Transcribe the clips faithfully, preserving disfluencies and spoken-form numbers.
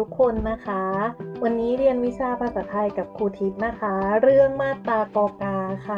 ทุกคนนะคะวันนี้เรียนวิชาภาษาไทยกับครูทิพย์นะคะเรื่องมาตรากอกาค่ะ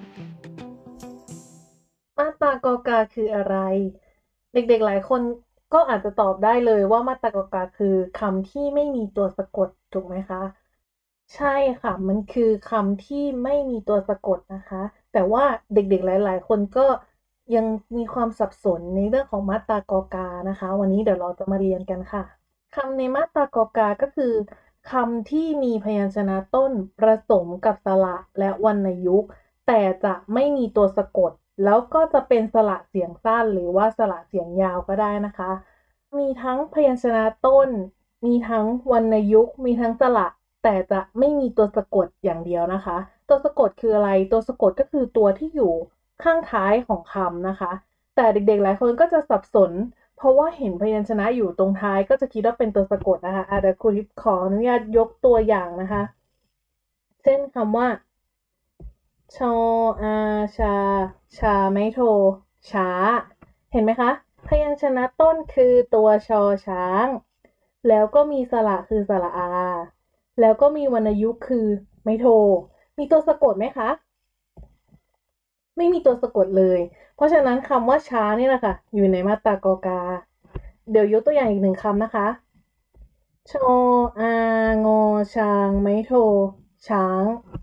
มาตรากอกาคืออะไรเด็กๆหลายคนก็อาจจะตอบได้เลยว่ามาตรากอกาคือคำที่ไม่มีตัวสะกดถูกไหมคะใช่ค่ะมันคือคำที่ไม่มีตัวสะกดนะคะแต่ว่าเด็กๆหลายๆคนก็ยังมีความสับสนในเรื่องของมาตรากอกานะคะวันนี้เดี๋ยวเราจะมาเรียนกันค่ะ คำในมาตรากอกาก็คือคำที่มีพยัญชนะต้นผสมกับสระและวรรณยุกต์แต่จะไม่มีตัวสะกดแล้วก็จะเป็นสระเสียงสั้นหรือว่าสระเสียงยาวก็ได้นะคะมีทั้งพยัญชนะต้นมีทั้งวรรณยุกต์มีทั้งสระแต่จะไม่มีตัวสะกดอย่างเดียวนะคะตัวสะกดคืออะไรตัวสะกดก็คือตัวที่อยู่ข้างท้ายของคำนะคะแต่เด็กๆหลายคนก็จะสับสน เพราะว่าเห็นพยัญชนะอยู่ตรงท้ายก็จะคิดว่าเป็นตัวสะกดนะคะอาจจะครูทิพย์ขออนุญาตยกตัวอย่างนะคะเช่นคำว่าชออาชาชาไม่โทช้าเห็นไหมคะพยัญชนะต้นคือตัวชอช้างแล้วก็มีสระคือสระอาแล้วก็มีวรรณยุกต์คือไม่โทมีตัวสะกดไหมคะไม่มีตัวสะกดเลยเพราะฉะนั้นคำว่าช้านี่แหละค่ะอยู่ในมาตรากอกาเดี๋ยวยกตัวอย่างอีกหนึ่งคำนะคะ ชออางอช้างไม้โทช้าง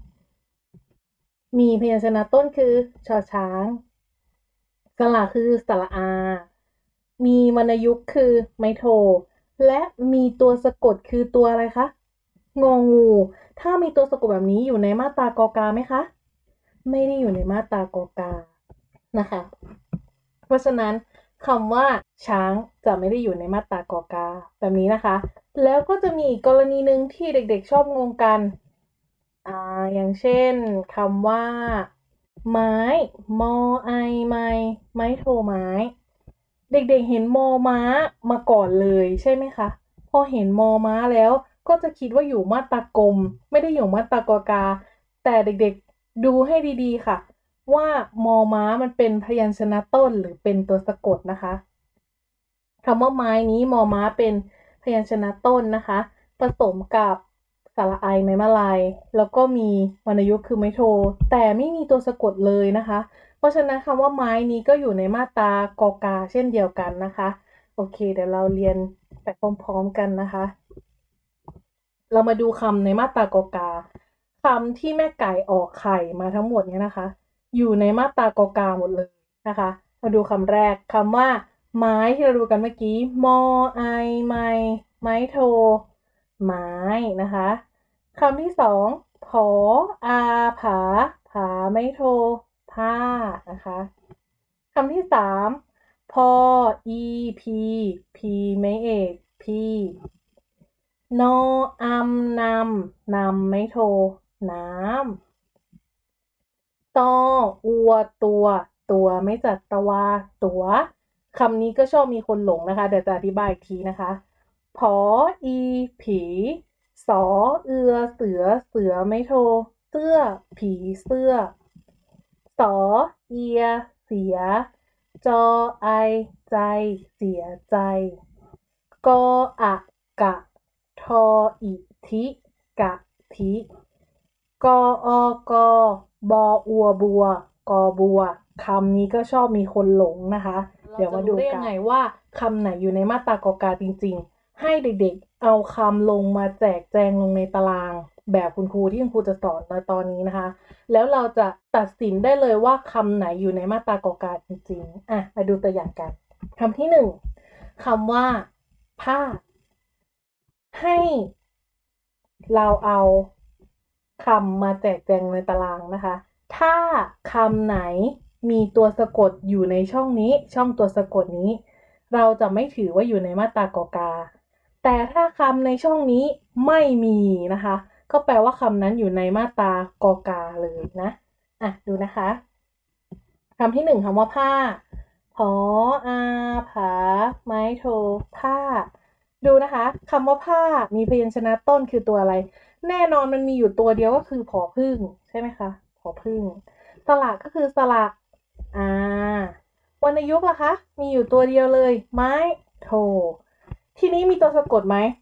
มีพยัญชนะต้นคือชอช้างสระคือสระอามีวรรณยุกต์คือไม้โทและมีตัวสะกดคือตัวอะไรคะงองูถ้ามีตัวสะกดแบบนี้อยู่ในมาตรากอกาไหมคะไม่ได้อยู่ในมาตรากอกานะคะเพราะฉะนั้นคำว่าช้างจะไม่ได้อยู่ในมาตรากอกาแบบนี้นะคะแล้วก็จะมีอีกกรณีหนึ่งที่เด็กๆชอบงงกัน อ่าอย่างเช่นคำว่าไม้มอไอไม้ไม้โทไม้เด็กๆเห็นมอม้ามาก่อนเลยใช่ไหมคะพอเห็นมอม้าแล้วก็จะคิดว่าอยู่มาตรากลมไม่ได้อยู่มาตรากอกาแต่เด็กๆดูให้ดีๆค่ะว่ามอม้ามันเป็นพยัญชนะต้นหรือเป็นตัวสะกดนะคะคำว่าไม้นี้มอม้าเป็นพยัญชนะต้นนะคะผสมกับสระไอไม้มะลายแล้วก็มีวรรณยุกต์คือไม้โทแต่ไม่มีตัวสะกดเลยนะคะเพราะฉะนั้นคำว่าไม้นี้ก็อยู่ในมาตรากอกาเช่นเดียวกันนะคะโอเคเดี๋ยวเราเรียนไปพร้อมๆกันนะคะเรามาดูคำในมาตรากอกาคำที่แม่ไก่ออกไข่มาทั้งหมดเนี่ยนะคะอยู่ในมาตรากอกาหมดเลยนะคะมาดูคำแรกคำว่าไม้ที่เราดูกันเมื่อกี้มอไอไม้ไม้โทไม้นะคะคำที่สองผออาผาผาไม้โทผ้านะคะคำที่สามพออีพีพีไม่เอกพี่ นออำนำนำไม่โทน้ำตออัวตัวตัวไม่จัดตะวาตัวคำนี้ก็ชอบมีคนหลงนะคะเดี๋ยวจะอธิบายอีกทีนะคะผออีผีสอเอือเสือเสือไม่โทเสื้อผีเสื้อสอเอียเสียจอไอใจเสียใจกออะกะ ทออิทิกะทิกออกบออัวบัวกอบัวคำนี้ก็ชอบมีคนหลงนะคะเดี๋ยวมาดูกันยังไงว่าคำไหนอยู่ในมาตรากอกาจริงๆให้เด็กๆเอาคำลงมาแจกแจงลงในตารางแบบคุณครูที่คุณครูจะสอนในตอนนี้นะคะแล้วเราจะตัดสินได้เลยว่าคำไหนอยู่ในมาตรากอกาจริงๆอ่ะมาดูตัวอย่างกันคำที่หนึ่งคำว่าผ้า ให้เราเอาคำมาแจกแจงในตารางนะคะ ถ้าคำไหนมีตัวสะกดอยู่ในช่องนี้ช่องตัวสะกดนี้ เราจะไม่ถือว่าอยู่ในมาตรากอกา แต่ถ้าคำในช่องนี้ไม่มีนะคะ ก็แปลว่าคำนั้นอยู่ในมาตรากอกาเลยนะอ่ะดูนะคะคำที่หนึ่งคำว่าผ้าผออาผาไม้โทผ้า ดูนะคะคำว่าผ้ามีพยัญชนะต้นคือตัวอะไร แน่นอนมันมีอยู่ตัวเดียวก็คือผอพึ่งใช่ไหมคะผอพึ่งสระก็คือสระอ่าวรรณยุกต์ล่ะคะมีอยู่ตัวเดียวเลยไม้โททีนี้มีตัวสะกดไหม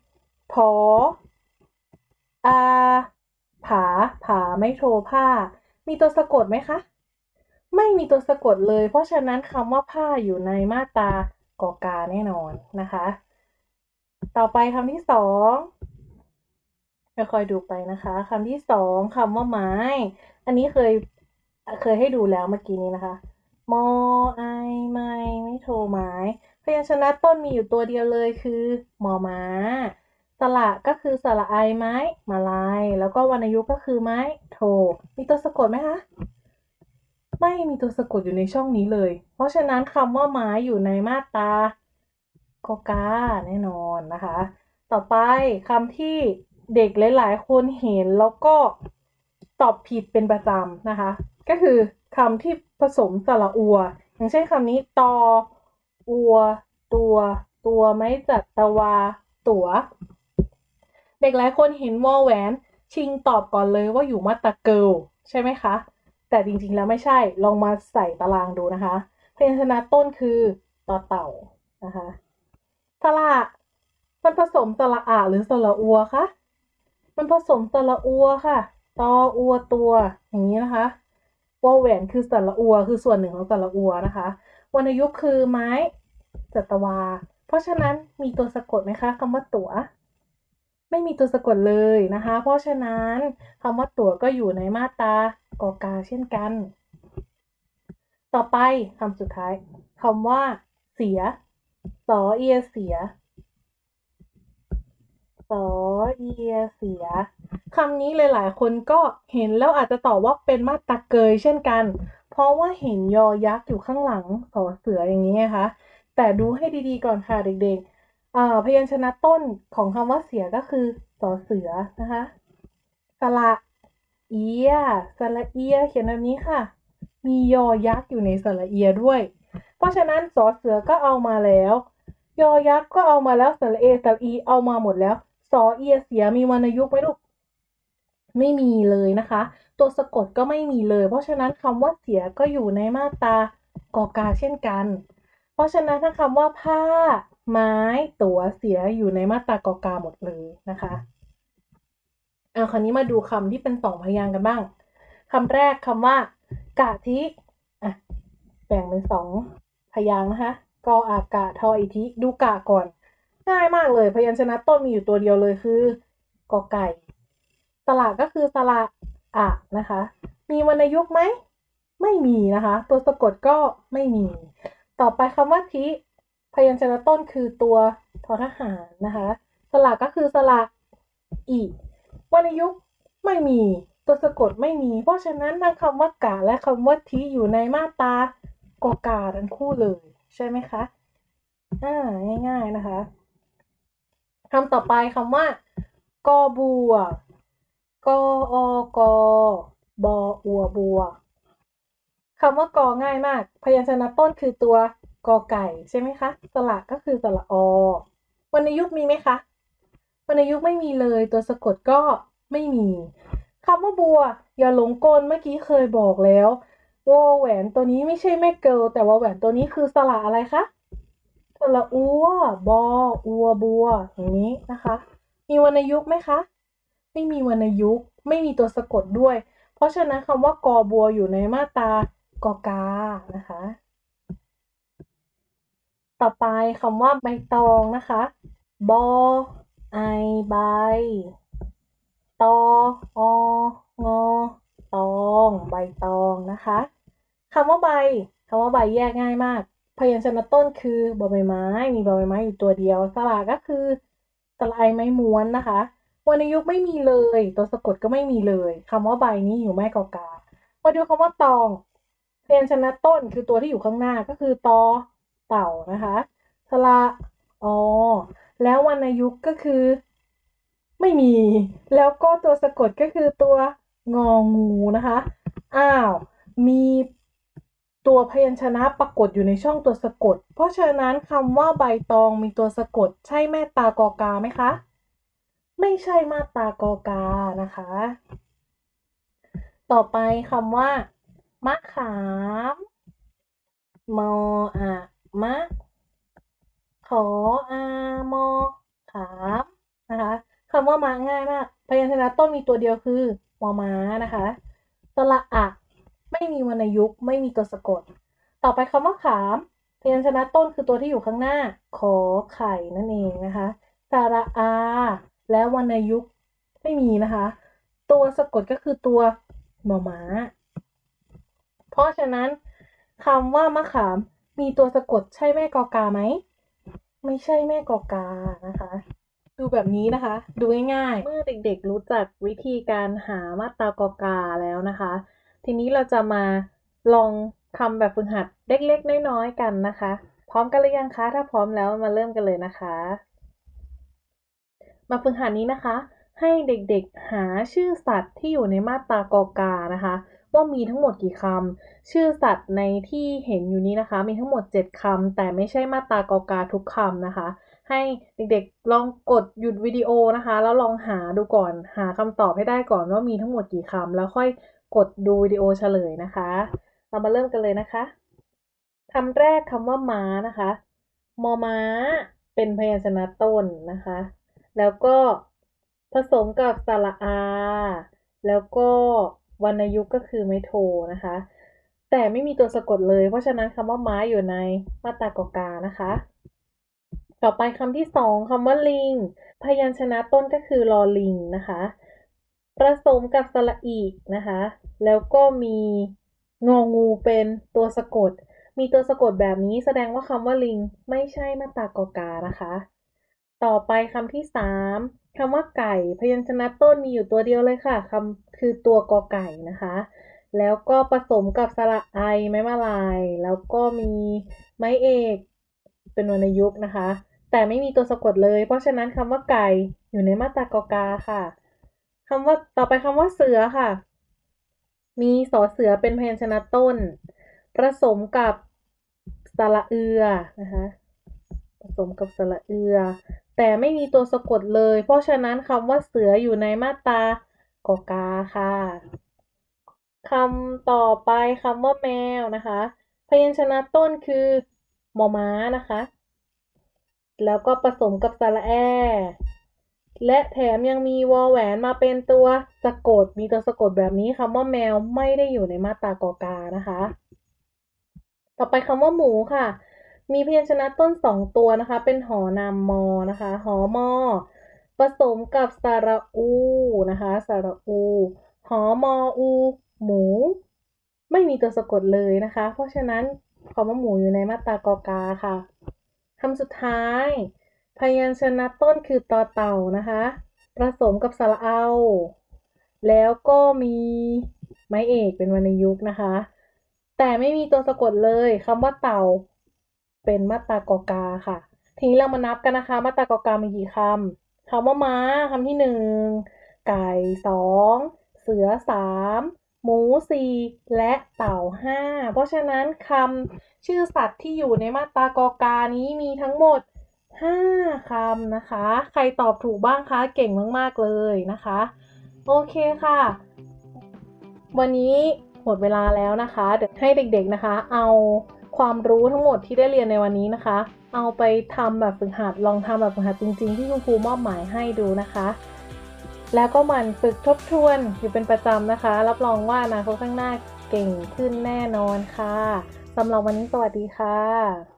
ผออาผาผาไม่โทรผ้ามีตัวสะกดไหมคะไม่มีตัวสะกดเลยเพราะฉะนั้นคำว่าผ้าอยู่ในมาตรากอกาแน่นอนนะคะต่อไปคำที่สองค่อยๆดูไปนะคะคำที่สองคำว่าไม้อันนี้เคยเคยให้ดูแล้วเมื่อกี้นี้นะคะมอไอไม้ไม่โทรไม้พยัญชนะต้นมีอยู่ตัวเดียวเลยคือมอม้าสระก็คือสระไอไม้มาลายแล้วก็วรรณยุกต์ก็คือไม้โทมีตัวสะกดไหมคะไม่มีตัวสะกดอยู่ในช่องนี้เลยเพราะฉะนั้นคำว่าไม้อยู่ในมาตรากอกาแน่นอนนะคะต่อไปคำที่เด็กหลายๆคนเห็นแล้วก็ตอบผิดเป็นประจำนะคะก็คือคำที่ผสมสระอัวอย่างเช่นคำนี้ตออัวตัวตัวไม้จัดตะวาตัวเด็กหลายคนเห็นวอแหวนชิงตอบก่อนเลยว่าอยู่มาตราเกิลใช่ไหมคะแต่จริงๆแล้วไม่ใช่ลองมาใส่ตารางดูนะคะพยัญชนะต้นคือต่อเต่านะคะสระมันผสมสระอะหรือสระอัวคะมันผสมสระอัวค่ะตออัวตัวอย่างนี้นะคะวอแหวนคือสระอัวคือส่วนหนึ่งของสระอัวนะคะวรรณยุกต์คือไม้จัตวาเพราะฉะนั้นมีตัวสะกดไหมคะคำว่าตั๋วไม่มีตัวสะกดเลยนะคะเพราะฉะนั้นคำว่าตั๋วก็อยู่ในมาตรากอกาเช่นกันต่อไปคำสุดท้ายคำว่าเสียสอเอียเสีย สอเอียเสียคำนี้หลายๆคนก็เห็นแล้วอาจจะตอบว่าเป็นมาตราเกยเช่นกันเพราะว่าเห็นยอยักษ์อยู่ข้างหลังสอเสืออย่างนี้ไงคะแต่ดูให้ดีๆก่อนค่ะเด็กๆอ่าพยัญชนะต้นของคำว่าเสียก็คือสอเสือนะคะสระเอียสระเอียเขียนแบบนี้ค่ะมียอยักษ์อยู่ในสระเอียด้วยเพราะฉะนั้นสอเสือก็เอามาแล้วยอยักษ์ก็เอามาแล้วสระเอสระอีเอามาหมดแล้ว สอเอียเสียมีวรรณยุกต์ไหมลูกไม่มีเลยนะคะตัวสะกดก็ไม่มีเลยเพราะฉะนั้นคำว่าเสียก็อยู่ในมาตรากอกาเช่นกันเพราะฉะนั้นถ้าคำว่าผ้าไม้ตั๋วเสียอยู่ในมาตรากอกาหมดเลยนะคะเอาคราวนี้มาดูคำที่เป็นสองพยางค์กันบ้างคำแรกคำว่ากะทิอ่ะแบ่งเป็นสองพยางค์นะคะกออากาทออีทิดูกะก่อนง่ายมากเลยพยัญชนะต้นมีอยู่ตัวเดียวเลยคือกอไก่สระก็คือสระอะนะคะมีวรรณยุกต์ไหมไม่มีนะคะตัวสะกดก็ไม่มีต่อไปคำว่าทิพยัญชนะต้นคือตัวทอทหารนะคะสระก็คือสระอีวรรณยุกต์ไม่มีตัวสะกดไม่มีเพราะฉะนั้นทั้งคำว่ากะและคำว่าทิอยู่ในมาตรากอกาทั้งคู่เลยใช่ไหมคะอ่าง่ายๆนะคะคำต่อไปคำว่ากอบัวกออกอบออัวบัวคำว่ากอง่ายมากพยัญชนะต้นคือตัวกอไก่ใช่ไหมคะสระก็คือสระอวรรณยุกต์มีไหมคะวรรณยุกต์ไม่มีเลยตัวสะกดก็ไม่มีคำว่าบัวอย่าหลงกลเมื่อกี้เคยบอกแล้ววอแหวนตัวนี้ไม่ใช่แม่เกิลแต่วอแหวนตัวนี้คือสระอะไรคะสระอัวบออัวบัวอย่างนี้นะคะมีวรรณยุกต์ไหมคะไม่มีวรรณยุกต์ไม่มีตัวสะกดด้วยเพราะฉะนั้นคำว่ากอบัวอยู่ในมาตรากอกานะคะต่อไปคำว่าใบตองนะคะบอไอใบตอองอตองใบตองนะคะคำว่าใบคำว่าใบแยกง่ายมากพยัญชนะต้นคือบอใบไม้มีบอใบไม้อยู่ตัวเดียวสระก็คือสระไอไม้ม้วนนะคะวรรณยุกต์ไม่มีเลยตัวสะกดก็ไม่มีเลยคำว่าใบนี้อยู่ไม่กอกามาดูคำว่าตองพยัญชนะต้นคือตัวที่อยู่ข้างหน้าก็คือตอเต่านะคะสระอแล้ววรรณยุกต์ก็คือไม่มีแล้วก็ตัวสะกดก็คือตัวงองูนะคะอ้าวมีตัวพยัญชนะปรากฏอยู่ในช่องตัวสะกดเพราะฉะนั้นคำว่าใบตองมีตัวสะกดใช่แม่ตากอกาไหมคะไม่ใช่มาตรากอกานะคะต่อไปคำว่ามะขามมออะมะขออามอขามนะคะำว่าม้าง่ายมากพยัญชนะต้นมีตัวเดียวคือมอม้านะคะสระอะไม่มีวรรณยุกต์ไม่มีตัวสะกดต่อไปคำว่าขามพยัญชนะต้นคือตัวที่อยู่ข้างหน้าขอไข่นั่นเองนะคะสระอาและวรรณยุกต์ไม่มีนะคะตัวสะกดก็คือตัวมอม้าเพราะฉะนั้นคำว่ามะขามมีตัวสะกดใช่แม่กอกาไหมไม่ใช่แม่กอกานะคะดูแบบนี้นะคะดูง่ายๆเมื่อเด็กๆรู้จักวิธีการหามาตรากอกาแล้วนะคะทีนี้เราจะมาลองทำแบบฝึกหัดเล็กๆน้อยๆกันนะคะพร้อมกันหรือยังคะถ้าพร้อมแล้วมาเริ่มกันเลยนะคะมาฝึกหัดนี้นะคะให้เด็กๆหาชื่อสัตว์ที่อยู่ในมาตรากอกานะคะว่ามีทั้งหมดกี่คำชื่อสัตว์ในที่เห็นอยู่นี้นะคะมีทั้งหมดเจ็ดคำแต่ไม่ใช่มาตรากอกาทุกคำนะคะให้เด็กๆลองกดหยุดวิดีโอนะคะแล้วลองหาดูก่อนหาคำตอบให้ได้ก่อนว่ามีทั้งหมดกี่คำแล้วค่อยกดดูวิดีโอเฉลยนะคะเรามาเริ่มกันเลยนะคะคำแรกคำว่าม้านะคะมอม้าเป็นพยัญชนะต้นนะคะแล้วก็ผสมกับสระอาแล้วก็วรรณยุกต์ก็คือไม่โทนะคะแต่ไม่มีตัวสะกดเลยเพราะฉะนั้นคำว่าม้าอยู่ในมาตรากอกานะคะต่อไปคำที่สองคำว่าลิงพยัญชนะต้นก็คือลอลิงนะคะผสมกับสระอีนะคะแล้วก็มีงองูเป็นตัวสะกดมีตัวสะกดแบบนี้แสดงว่าคำว่าลิงไม่ใช่มาตรากอกานะคะต่อไปคำที่สามคำว่าไก่พยัญชนะต้นมีอยู่ตัวเดียวเลยค่ะคำคือตัวกอไก่นะคะแล้วก็ผสมกับสระไอไม้มาลายแล้วก็มีไม้เอกเป็นวรรณยุกต์นะคะแต่ไม่มีตัวสะกดเลยเพราะฉะนั้นคำว่าไก่อยู่ในมาตรากอกาค่ะคำว่าต่อไปคำว่าเสือค่ะมีสอเสือเป็นพยัญชนะต้นผสมกับสระเอือนะคะผสมกับสระเอือแต่ไม่มีตัวสะกดเลยเพราะฉะนั้นคำว่าเสืออยู่ในมาตรากอกาค่ะคำต่อไปคำว่าแมวนะคะพยัญชนะต้นคือมอม้านะคะแล้วก็ผสมกับสระแอและแถมยังมีวอแหวนมาเป็นตัวสะกดมีตัวสะกดแบบนี้คำว่าแมวไม่ได้อยู่ในมาตรากอกานะคะต่อไปคำว่าหมูค่ะมีพยัญชนะต้นสองตัวนะคะเป็นหอนามมอนะคะหอมอผสมกับสระอูนะคะสระอูหอมออูหมูไม่มีตัวสะกดเลยนะคะเพราะฉะนั้นคำว่าหมูอยู่ในมาตรากอกาค่ะคำสุดท้ายพยัญชนะต้นคือตอเต่านะคะผสมกับสระเอาแล้วก็มีไม้เอกเป็นวรรณยุกต์นะคะแต่ไม่มีตัวสะกดเลยคำว่าเต่าเป็นมาตรากอกาค่ะทีนี้เรามานับกันนะคะมาตรากอกามีกี่คำคำว่าม้าคำที่หนึ่งไก่สองเสือสามหมูสี่และเต่าห้าเพราะฉะนั้นคำชื่อสัตว์ที่อยู่ในมาตรากอกานี้มีทั้งหมดห้าคำนะคะใครตอบถูกบ้างคะเก่งมากๆเลยนะคะโอเคค่ะวันนี้หมดเวลาแล้วนะคะเดี๋ยวให้เด็กๆนะคะเอาความรู้ทั้งหมดที่ได้เรียนในวันนี้นะคะเอาไปทำแบบฝึกหัดลองทำแบบฝึกหัดจริงๆที่คุณครูมอบหมายให้ดูนะคะแล้วก็หมั่นฝึกทบทวนอยู่เป็นประจำนะคะรับรองว่าอนาคตข้างหน้าเก่งขึ้นแน่นอนค่ะสำหรับวันนี้สวัสดีค่ะ